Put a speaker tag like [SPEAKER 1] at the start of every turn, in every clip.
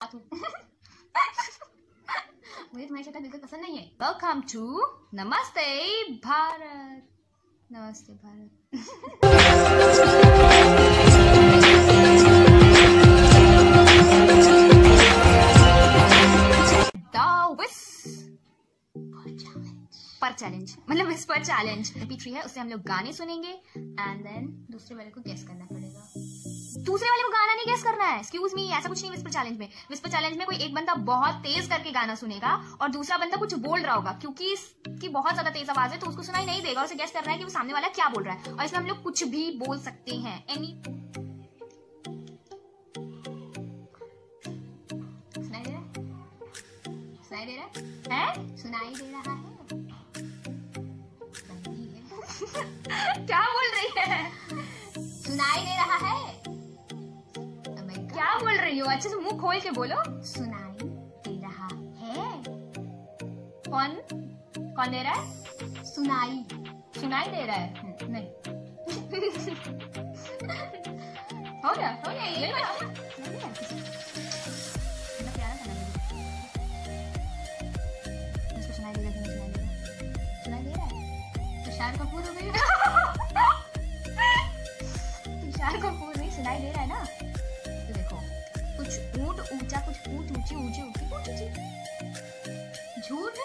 [SPEAKER 1] मुझे तुम्हारी शक्ल बिल्कुल पसंद नहीं है। वेलकम टू नमस्ते भारत। नमस्ते भारत। पर चैलेंज मतलब विस्पर चैलेंज MP3 है, उससे हम लोग गाने सुनेंगे एंड देन दूसरे वाले को गेस करना पड़ेगा। दूसरे वाले को गाना नहीं गेस करना है, एक्सक्यूज मी, ऐसा कुछ नहीं विस्पर चैलेंज में। विस्पर चैलेंज में कोई एक बंदा बहुत तेज करके गाना सुनेगा और दूसरा बंदा कुछ बोल रहा होगा, क्योंकि इसकी बहुत ज्यादा तेज आवाज है तो उसको सुनाई नहीं देगा, उसे गेस करना है कि वो सामने वाला क्या बोल रहा है। और इसमें हम लोग कुछ भी बोल सकते हैं, एनी। सुनाई दे रहा है? सुनाई दे रहा है? सुनाई दे रहा है? क्या बोल रही है? सुनाई दे रहा है? क्या बोल रही हो? अच्छे से मुंह खोल के बोलो। सुनाई दे रहा है? कौन कौन दे रहा है? सुनाई सुनाई दे रहा है? नहीं। हो गया ये प्यारा था ना। इसको सुनाई दे रहा है? तुषार कपूर हो गई। तुषार कपूर नहीं सुनाई दे रहा है ना? तो देखो, कुछ ऊंट ऊंचा, कुछ पूंछ ऊंची, ऊंची ऊंची पूंछ ऊंची। झूठ।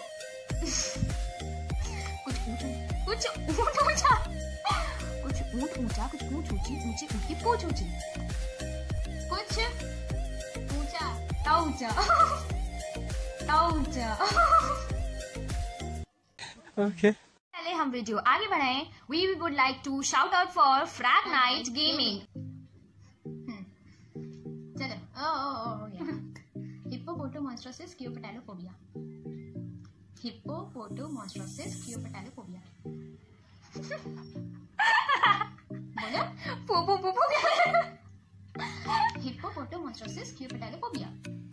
[SPEAKER 1] कुछ ऊंट ऊंचा, कुछ ऊंट ऊंचा, कुछ पूंछ ऊंची, ऊंची ऊंची पूंछ ऊंची। कुछ ऊंचा ऊंचा ऊंचा।
[SPEAKER 2] ओके,
[SPEAKER 1] हम वीडियो आगे बढ़ाएं, we would like to shout out for Frag Night Gaming. चलो, Hippopotomonstrosis Cleopatalophobia. Hippopotomonstrosis Cleopatalophobia. बोलो, पोपो Hippopotomonstrosis Cleopatalophobia.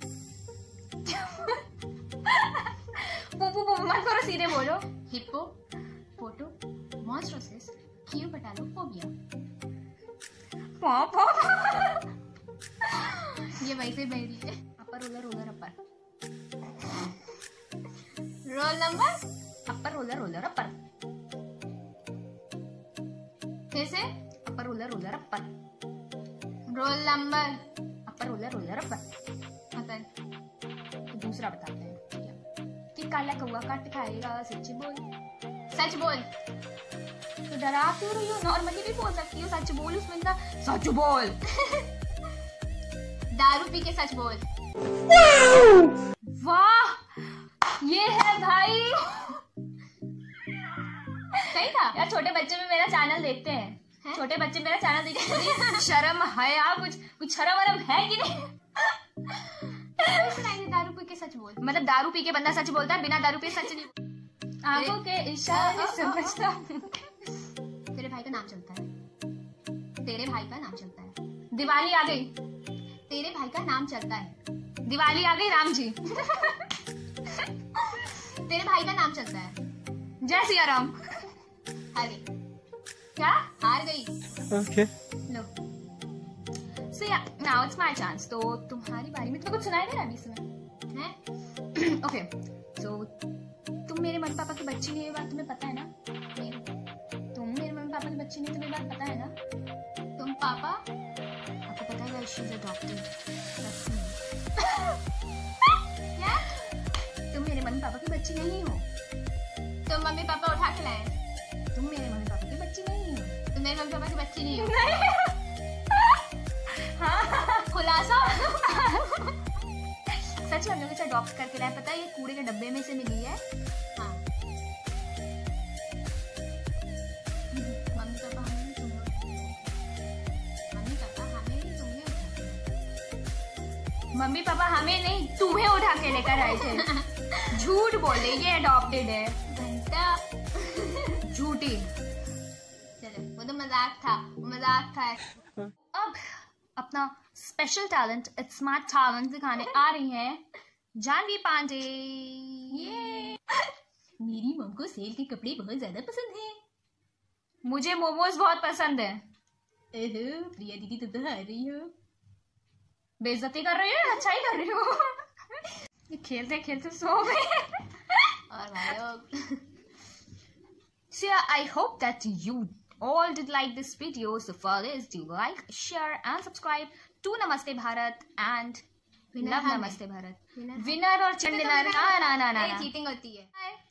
[SPEAKER 1] पोपो मत करो, सीधे बोलो। Hippopotomonstrosis Cleopatalophobia. ये वैसे बह रही है। Upper roller roller upper. Roll number upper roller roller upper. फिर से upper roller roller upper. Roll number upper roller roller upper. मतलब दूसरा बताते हैं कि काला कौवा काट खाएगा, सच बोल। सच बोल। तो डरा क्यों रही हो? नॉर्मली भी बोल सकती हो, सच बोल। उसमें ना सच बोल। दारू पी के सच बोल। वाह, ये है भाई। सही था यार। छोटे बच्चे भी मेरा चैनल देखते हैं। छोटे बच्चे मेरा चैनल देखते हैं। शर्म है यार, कुछ शर्म वरम है कि नहीं? दारू पी के सच बोल मतलब दारू पी के बंदा सच बोलता है, बिना दारू पी सच नहीं। आंखों के इशारे समझता हूँ। तेरे भाई का नाम चलता है। तेरे भाई का नाम चलता है। दिवाली आ गई। तेरे भाई का नाम चलता है। दिवाली आ गई, राम जी। तेरे भाई का नाम चलता है। जय सिया राम। हार गई। क्या? हार गई।
[SPEAKER 2] ओके,
[SPEAKER 1] लो। So yeah, now it's my chance. तो तुम्हारी बारी में। तुम्हें कुछ सुनाई दे रहा है अभी इसमें? हैं? Okay, so तुम मेरे मम्मी पापा की बच्ची नहीं, ये बात तुम्हें पता है ना? तुम मेरे मम्मी पापा की बच्ची नहीं, तुम्हें बात पता है ना? तुम पापा, आपको पता है that she's adopted. क्या? तुम मेरे मम्मी पापा की बच्ची नहीं हो। तुम मम्मी पापा उठा के लाए। तुम मेरे मम्मी पापा की बच्ची नहीं हो। तुम मेरे मम्मी पापा की बच्ची नहीं हो। हाँ, खुलासा। सच में हम लोग इसे अडॉप्ट करके लाए, पता है? ये कूड़े के डब्बे में से मिली है। हाँ, मम्मी पापा हमें नहीं, मम्मी पापा हमें नहीं तुम्हें उठा के लेकर आए थे। झूठ बोले, ये अडॉप्टेड है। घंटा झूठी। चलो, वो तो मजाक था, मजाक था। अब अपना special talent, it's my talent दिखाने आ रही हैं जानवी पांडे। ये मेरी मम को सेल के कपड़े बहुत ज्यादा पसंद हैं। मुझे मोमोज बहुत पसंद है। प्रिया दीदी, तुम तो हार रही हो। बेइज्जती कर रही हो, अच्छा ही कर रही हो। ये खेलते खेलते सो गए। और भाई लोग, so yeah, I hope that you all did like this video. So for this, do like, share and subscribe to Namaste Bharat and Love Namaste Bharat. Winner और चीटिंग होती है।